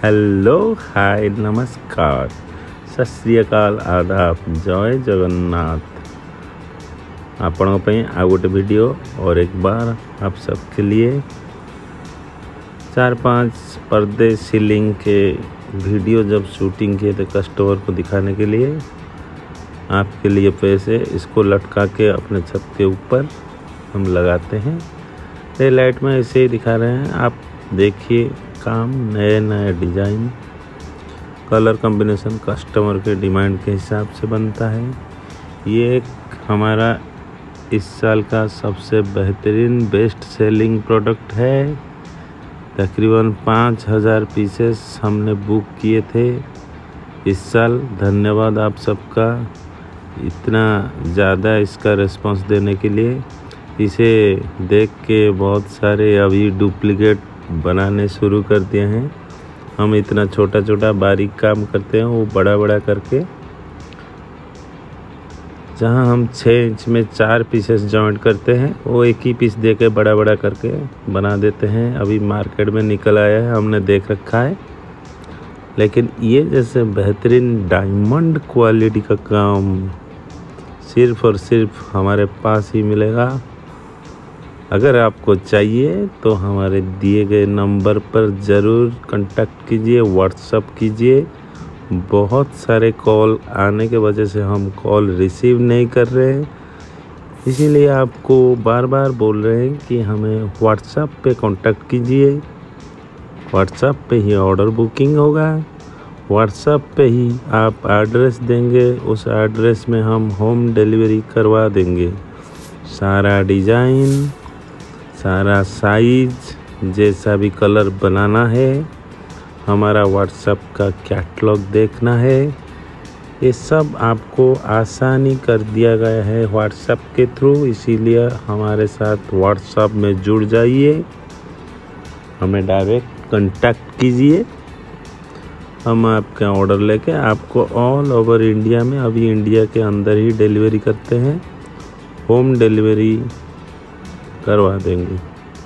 Hello hi नमस्कार सत श्री अकाल आदाब जय जगन्नाथ। आपनों पे आ गोटे वीडियो और एक बार आप सबके लिए 4-5 पर्दे सीलिंग के वीडियो जब शूटिंग किए थे कस्टमर को दिखाने के लिए आपके लिए पैसे इसको लटका के अपने छत के ऊपर हम लगाते हैं। डे लाइट में ऐसे ही दिखा रहे हैं। आप देखिए काम नए नए डिज़ाइन कलर कॉम्बिनेशन कस्टमर के डिमांड के हिसाब से बनता है। ये एक हमारा इस साल का सबसे बेहतरीन बेस्ट सेलिंग प्रोडक्ट है। तकरीबन 5000 पीसेस हमने बुक किए थे इस साल। धन्यवाद आप सबका इतना ज़्यादा इसका रिस्पांस देने के लिए। इसे देख के बहुत सारे अभी डुप्लीकेट बनाने शुरू कर दिए हैं। हम इतना छोटा छोटा बारीक काम करते हैं वो बड़ा बड़ा करके, जहां हम 6 इंच में 4 पीसेस जॉइंट करते हैं वो एक ही पीस दे के बड़ा बड़ा करके बना देते हैं। अभी मार्केट में निकल आया है, हमने देख रखा है। लेकिन ये जैसे बेहतरीन डायमंड क्वालिटी का काम सिर्फ और सिर्फ हमारे पास ही मिलेगा। अगर आपको चाहिए तो हमारे दिए गए नंबर पर ज़रूर कांटेक्ट कीजिए, व्हाट्सअप कीजिए। बहुत सारे कॉल आने के वजह से हम कॉल रिसीव नहीं कर रहे हैं, इसीलिए आपको बार बार बोल रहे हैं कि हमें व्हाट्सएप पे कांटेक्ट कीजिए। व्हाट्सएप पे ही ऑर्डर बुकिंग होगा, व्हाट्सएप पे ही आप एड्रेस देंगे, उस एड्रेस में हम होम डिलीवरी करवा देंगे। सारा डिज़ाइन, सारा साइज, जैसा भी कलर बनाना है, हमारा व्हाट्सएप का कैटलॉग देखना है, ये सब आपको आसानी कर दिया गया है व्हाट्सएप के थ्रू। इसीलिए हमारे साथ व्हाट्सएप में जुड़ जाइए, हमें डायरेक्ट कांटेक्ट कीजिए। हम आपका ऑर्डर लेके आपको ऑल ओवर इंडिया में, अभी इंडिया के अंदर ही डिलीवरी करते हैं, होम डिलीवरी करवा देंगे।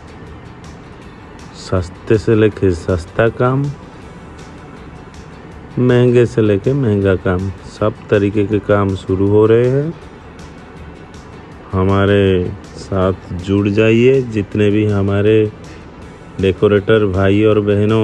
सस्ते से लेके सस्ता काम, महंगे से लेके महंगा काम, सब तरीके के काम शुरू हो रहे हैं। हमारे साथ जुड़ जाइए। जितने भी हमारे डेकोरेटर भाई और बहनों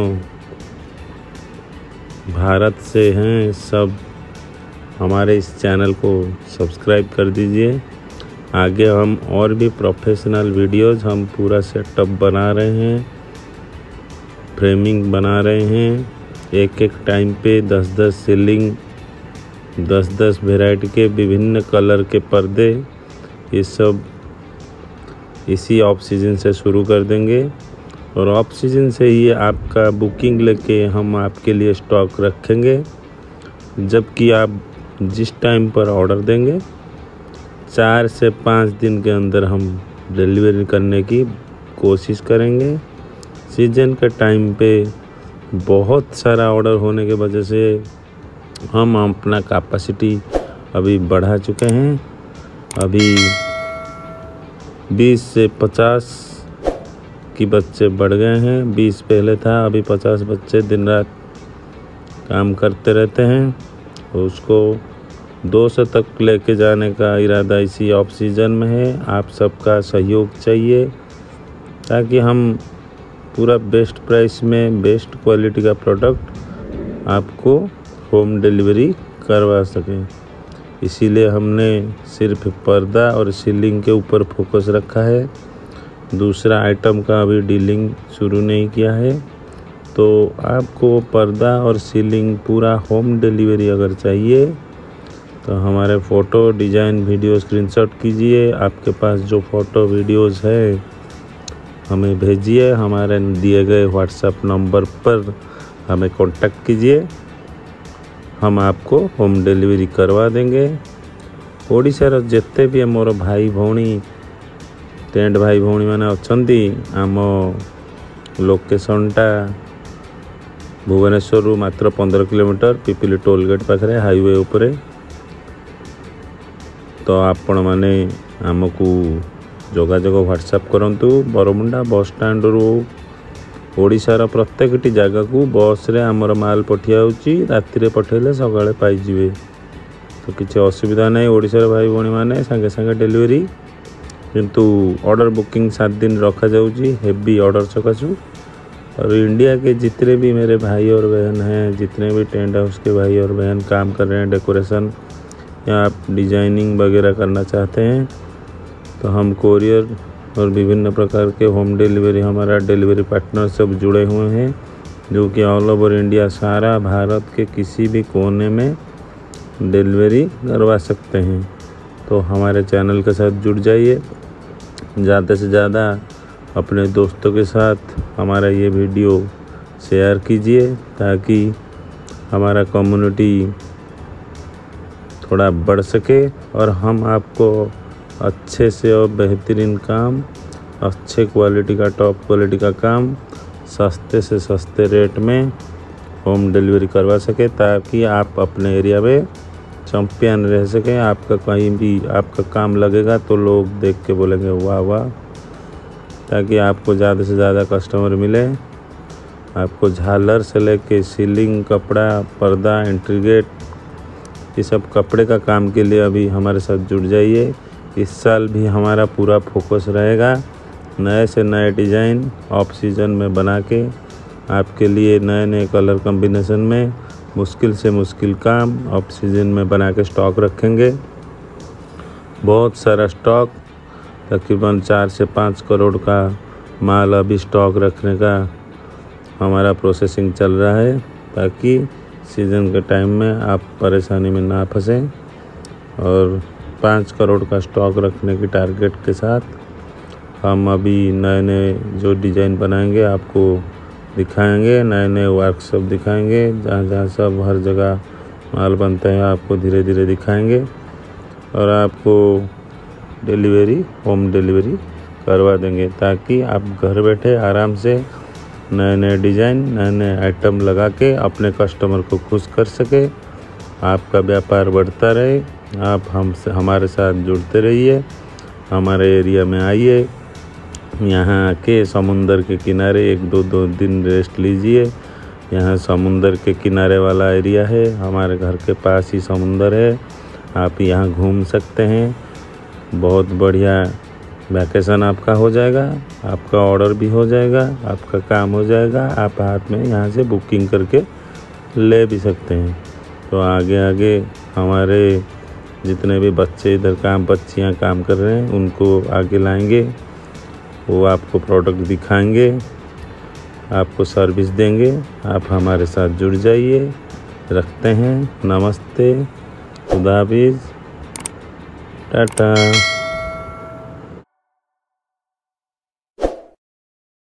भारत से हैं, सब हमारे इस चैनल को सब्सक्राइब कर दीजिए। आगे हम और भी प्रोफेशनल वीडियोस, हम पूरा सेटअप बना रहे हैं, फ्रेमिंग बना रहे हैं। एक एक टाइम पे 10-10 सीलिंग, 10-10 वैरायटी के विभिन्न कलर के पर्दे, ये सब इसी ऑफ सीजन से शुरू कर देंगे। और ऑफ सीजन से ही आपका बुकिंग लेके हम आपके लिए स्टॉक रखेंगे। जबकि आप जिस टाइम पर ऑर्डर देंगे 4 से 5 दिन के अंदर हम डिलीवरी करने की कोशिश करेंगे। सीजन के टाइम पे बहुत सारा ऑर्डर होने के वजह से हम अपना कैपेसिटी अभी बढ़ा चुके हैं। अभी 20 से 50 की बच्चे बढ़ गए हैं। 20 पहले था, अभी 50 बच्चे दिन रात काम करते रहते हैं। उसको 200 तक लेके जाने का इरादा इसी ऑफ सीजन में है। आप सबका सहयोग चाहिए ताकि हम पूरा बेस्ट प्राइस में बेस्ट क्वालिटी का प्रोडक्ट आपको होम डिलीवरी करवा सकें। इसीलिए हमने सिर्फ पर्दा और सीलिंग के ऊपर फोकस रखा है। दूसरा आइटम का अभी डीलिंग शुरू नहीं किया है। तो आपको पर्दा और सीलिंग पूरा होम डिलीवरी अगर चाहिए तो हमारे फ़ोटो, डिज़ाइन, वीडियो स्क्रीनशॉट कीजिए। आपके पास जो फ़ोटो वीडियोज़ है हमें भेजिए। हमारे दिए गए व्हाट्सएप नंबर पर हमें कांटेक्ट कीजिए, हम आपको होम डिलीवरी करवा देंगे। ओडिशार जिते भी मोर भाई भौणी, टेंट भाई भौणी मैंने अछंती, आम लोकेशनटा भुवनेश्वर मात्र 15 किलोमीटर, पिपिली टोल गेट पाखे हाईवे उपरे। तो आपण माने आमको जोगाजोग व्हाट्सएप करंतु। बरमुंडा बस स्टैंड रू ओडिशार प्रत्येकटी जगह को बस रे आमर माल पठिया होची राति रे पठेले सकाळे पाई जिवे। तो किसी असुविधा नहीं। ओडिशार भाई भौणी माने संगे संगे डिलीवरी, किंतु ऑर्डर बुकिंग 7 दिन रखा जाऊँगी हेवी ऑर्डर सकाशु। और इंडिया के जितने भी मेरे भाई और बहन हैं, जितने भी टेंट हाउस के भाई और बहन काम कर रहे हैं डेकोरेशन या आप डिजाइनिंग वगैरह करना चाहते हैं, तो हम कोरियर और विभिन्न प्रकार के होम डिलीवरी, हमारा डिलीवरी पार्टनर सब जुड़े हुए हैं जो कि ऑल ओवर इंडिया, सारा भारत के किसी भी कोने में डिलीवरी करवा सकते हैं। तो हमारे चैनल के साथ जुड़ जाइए, ज़्यादा से ज़्यादा अपने दोस्तों के साथ हमारा ये वीडियो शेयर कीजिए ताकि हमारा कम्युनिटी थोड़ा बढ़ सके और हम आपको अच्छे से और बेहतरीन काम, अच्छे क्वालिटी का, टॉप क्वालिटी का काम सस्ते से सस्ते रेट में होम डिलीवरी करवा सके, ताकि आप अपने एरिया में चैम्पियन रह सकें। आपका कहीं भी आपका काम लगेगा तो लोग देख के बोलेंगे वाह वाह, ताकि आपको ज़्यादा से ज़्यादा कस्टमर मिले। आपको झालर से लेके सीलिंग, कपड़ा, पर्दा, एंट्री गेट, ये सब कपड़े का काम के लिए अभी हमारे साथ जुड़ जाइए। इस साल भी हमारा पूरा फोकस रहेगा नए से नए डिज़ाइन ऑफ सीजन में बना के आपके लिए नए नए कलर कॉम्बिनेशन में मुश्किल से मुश्किल काम ऑफ सीजन में बना के स्टॉक रखेंगे। बहुत सारा स्टॉक, तकरीबन 4 से 5 करोड़ का माल अभी स्टॉक रखने का हमारा प्रोसेसिंग चल रहा है, ताकि सीज़न के टाइम में आप परेशानी में ना फंसें। और 5 करोड़ का स्टॉक रखने की टारगेट के साथ हम अभी नए नए जो डिज़ाइन बनाएंगे आपको दिखाएंगे, नए नए वर्कशॉप दिखाएंगे, जहाँ जहाँ सब हर जगह माल बनता है आपको धीरे धीरे दिखाएंगे और आपको डिलीवरी, होम डिलीवरी करवा देंगे, ताकि आप घर बैठे आराम से नए नए डिज़ाइन, नए नए आइटम लगा के अपने कस्टमर को खुश कर सके, आपका व्यापार बढ़ता रहे। आप हमसे, हमारे साथ जुड़ते रहिए, हमारे एरिया में आइए, यहाँ आके समुंदर के किनारे 1-2 दिन रेस्ट लीजिए। यहाँ समुंदर के किनारे वाला एरिया है, हमारे घर के पास ही समुंदर है, आप यहाँ घूम सकते हैं। बहुत बढ़िया वैकेशन आपका हो जाएगा, आपका ऑर्डर भी हो जाएगा, आपका काम हो जाएगा, आप हाथ में यहाँ से बुकिंग करके ले भी सकते हैं। तो आगे आगे हमारे जितने भी बच्चे इधर बच्चियाँ काम कर रहे हैं उनको आगे लाएंगे, वो आपको प्रोडक्ट दिखाएंगे, आपको सर्विस देंगे। आप हमारे साथ जुड़ जाइए। रखते हैं, नमस्ते, खुदा हाफिज़, टाटा।